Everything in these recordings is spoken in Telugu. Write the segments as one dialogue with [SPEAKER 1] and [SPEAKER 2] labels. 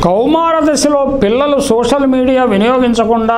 [SPEAKER 1] కౌమార దశలో పిల్లలు సోషల్ మీడియా వినియోగించకుండా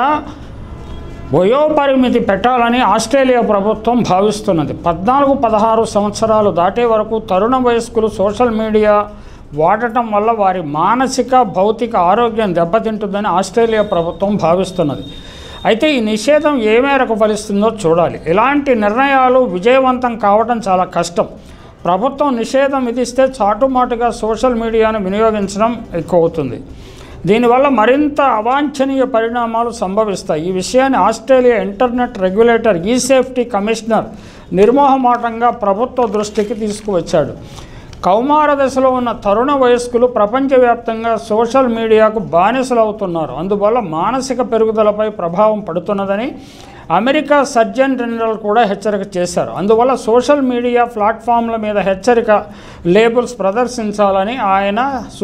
[SPEAKER 1] వయోపరిమితి పెట్టాలని ఆస్ట్రేలియా ప్రభుత్వం భావిస్తున్నది. 14-16 సంవత్సరాలు దాటే వరకు తరుణ వయస్కులు సోషల్ మీడియా వాడటం వల్ల వారి మానసిక భౌతిక ఆరోగ్యం దెబ్బతింటుందని ఆస్ట్రేలియా ప్రభుత్వం భావిస్తున్నది. అయితే ఈ నిషేధం ఏ మేరకు ఫలిస్తుందో చూడాలి. ఇలాంటి నిర్ణయాలు విజయవంతం కావడం చాలా కష్టం. ప్రభుత్వం నిషేధం విధిస్తే చాటుమాటుగా సోషల్ మీడియాను వినియోగించడం ఎక్కువ అవుతుంది. దీనివల్ల మరింత అవాంఛనీయ పరిణామాలు సంభవిస్తాయి. ఈ విషయాన్ని Australia internet regulator e safety commissioner నిర్మోహమాటంగా ప్రభుత్వ దృష్టికి తీసుకువచ్చాడు. కౌమార దశలో ఉన్న తరుణ వయస్కులు ప్రపంచవ్యాప్తంగా సోషల్ మీడియాకు బానిసలవుతున్నారు. అందువల్ల మానసిక పెరుగుదలపై ప్రభావం పడుతున్నదని అమెరికా సర్జన్ జనరల్ కూడా హెచ్చరిక చేశారు. అందువల్ల సోషల్ మీడియా ప్లాట్ఫామ్ల మీద హెచ్చరిక లేబుల్స్ ప్రదర్శించాలని ఆయన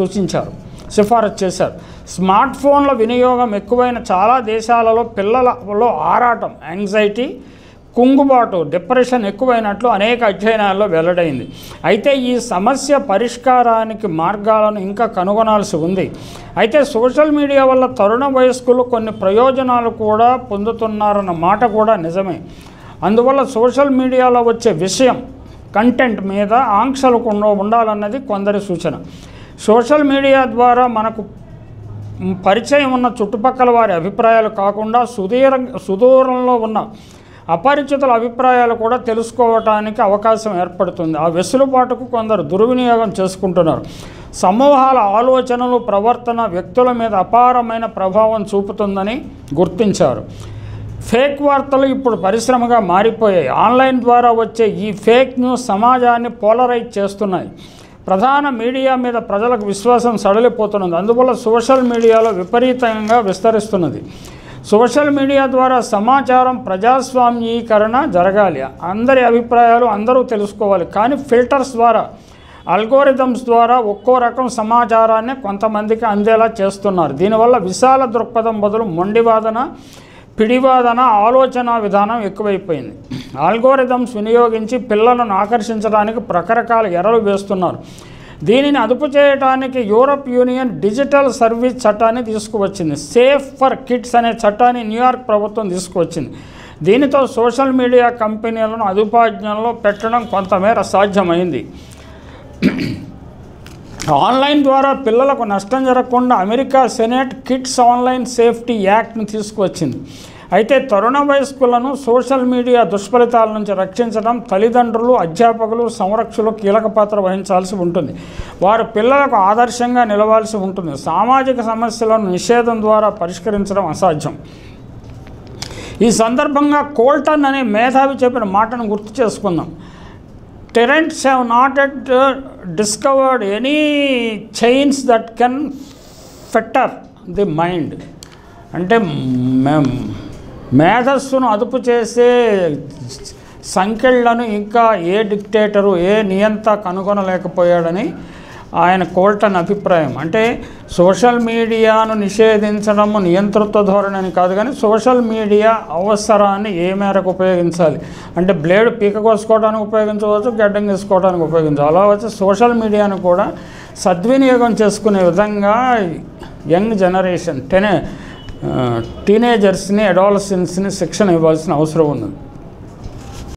[SPEAKER 1] సిఫారసు చేశారు. స్మార్ట్ ఫోన్ల వినియోగం ఎక్కువైన చాలా దేశాలలో పిల్లలలో ఆరాటం, యాంగ్జైటీ, కుంగుబాటు, డిప్రెషన్ ఎక్కువైనట్లు అనేక అధ్యయనాల్లో వెల్లడైంది. అయితే ఈ సమస్య పరిష్కారానికి మార్గాలను ఇంకా కనుగొనాల్సి ఉంది. అయితే సోషల్ మీడియా వల్ల తరుణ వయస్కులు కొన్ని ప్రయోజనాలు కూడా పొందుతున్నారన్న మాట కూడా నిజమే. అందువల్ల సోషల్ మీడియాలో వచ్చే విషయం, కంటెంట్ మీద ఆంక్షలు ఉండాలన్నది కొందరి సూచన. సోషల్ మీడియా ద్వారా మనకు పరిచయం ఉన్న చుట్టుపక్కల వారి అభిప్రాయాలు కాకుండా సుదూరంలో ఉన్న అపరిచితుల అభిప్రాయాలు కూడా తెలుసుకోవటానికి అవకాశం ఏర్పడుతుంది. ఆ వెసులుబాటుకు కొందరు దుర్వినియోగం చేసుకుంటున్నారు. సమూహాల ఆలోచనలు, ప్రవర్తన వ్యక్తుల మీద అపారమైన ప్రభావం చూపుతుందని గుర్తించారు. ఫేక్ వార్తలు ఇప్పుడు పరిశ్రమగా మారిపోయాయి. ఆన్లైన్ ద్వారా వచ్చే ఈ ఫేక్ న్యూస్ సమాజాన్ని పోలరైజ్ చేస్తున్నాయి. ప్రధాన మీడియా మీద ప్రజలకు విశ్వాసం సడలిపోతున్నది. అందువల్ల సోషల్ మీడియాలో విపరీతంగా విస్తరిస్తున్నది. సోషల్ మీడియా ద్వారా సమాచారం ప్రజాస్వామ్యీకరణ జరగాలి. అందరి అభిప్రాయాలు అందరూ తెలుసుకోవాలి. కానీ ఫిల్టర్స్ ద్వారా, అల్గోరిథమ్స్ ద్వారా ఒక్కో రకం సమాచారాన్ని కొంతమందికి అందేలా చేస్తున్నారు. దీనివల్ల విశాల దృక్పథం బదులు మొండివాదన, పిడివాదన ఆలోచన విధానం ఎక్కువైపోయింది. ఆల్గోరిథమ్స్ వినియోగించి పిల్లలను ఆకర్షించడానికి రకరకాల ఎరలు వేస్తున్నారు. దీనిని అదుపు చేయడానికి యూరప్ యూనియన్ డిజిటల్ సర్వీస్ చట్టాన్ని తీసుకువచ్చింది. సేఫ్ ఫర్ కిడ్స్ అనే చట్టాన్ని న్యూయార్క్ ప్రభుత్వం తీసుకువచ్చింది. దీనితో సోషల్ మీడియా కంపెనీలను అదుపాజ్ఞంలో పెట్టడం కొంతమేర సాధ్యమైంది. ఆన్లైన్ ద్వారా పిల్లలకు నష్టం జరగకుండా America senate kids online safety యాక్ట్ను తీసుకువచ్చింది. అయితే తరుణ వయస్కులను సోషల్ మీడియా దుష్ఫలితాల నుంచి రక్షించడం తల్లిదండ్రులు, అధ్యాపకులు, సంరక్షకులు కీలక పాత్ర వహించాల్సి ఉంటుంది. వారు పిల్లలకు ఆదర్శంగా నిలవాల్సి ఉంటుంది. సామాజిక సమస్యలను నిషేధం ద్వారా పరిష్కరించడం అసాధ్యం. ఈ సందర్భంగా కోల్టన్ అనే మేధావి చెప్పిన మాటను గుర్తు చేసుకుందాం. Terrents have not yet discovered any chains that can fetter the mind. అంటే మేధస్సును అదుపు చేసే సంఖ్యలను ఇంకా ఏ డిక్టేటరు, ఏ నియంత కనుగొనలేకపోయాడని ఆయన కోల్టన్ అభిప్రాయం. అంటే సోషల్ మీడియాను నిషేధించడము నియంతృత్వ ధోరణి అని కాదు, కానీ సోషల్ మీడియా అవసరాన్ని ఏ మేరకు ఉపయోగించాలి అంటే బ్లేడ్ పీక కోసుకోవడానికి ఉపయోగించవచ్చు, గడ్డం తీసుకోవడానికి ఉపయోగించవచ్చు. అలా వచ్చి సోషల్ మీడియాను కూడా సద్వినియోగం చేసుకునే విధంగా యంగ్ జనరేషన్ టీనేజర్స్ని, అడాలసెంట్స్ని శిక్షణ ఇవ్వాల్సిన అవసరం ఉంది.